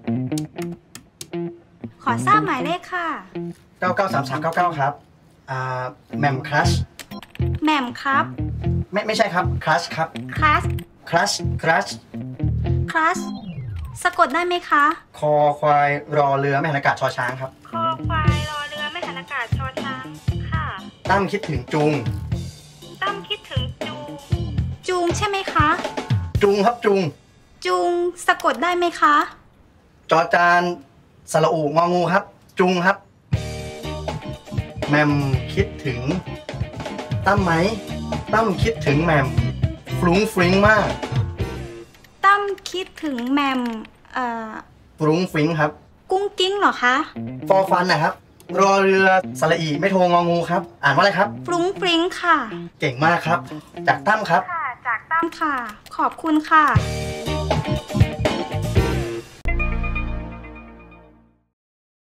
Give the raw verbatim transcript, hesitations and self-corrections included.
ขอทราบหมายเลขค่ะเก้าเก้าสามสามเก้าเก้าครับอ่าแมมคลัชแหม่มครับไม่ไม่ใช่ครับคลัชครับคลัสคลัชคลัชคลัสสะกดได้ไหมคะคอควายรอเรือไม่หันอากาศชอช้างครับคอควายรอเรือไม่หันอากาศชอช้างค่ะตั้มคิดถึงจุงตั้มคิดถึงจูจูงใช่ไหมคะจุงครับจุงจูงสะกดได้ไหมคะจอจานสระอูงองูครับจุงครับแมมคิดถึงตั้มไหมตั้มคิดถึงแมมฟรุ้งฟริ้งมากตั้มคิดถึงแมมเอ่อฟรุ้งฟริ้งครับกุ้งกิ้งเหรอคะฟอฟันนะครับรอเรือสระอีไม่โทงองูครับอ่านว่าอะไรครับฟรุ้งฟริ้งค่ะเก่งมากครับจากตั้มครับค่ะจากตั้มค่ะขอบคุณค่ะ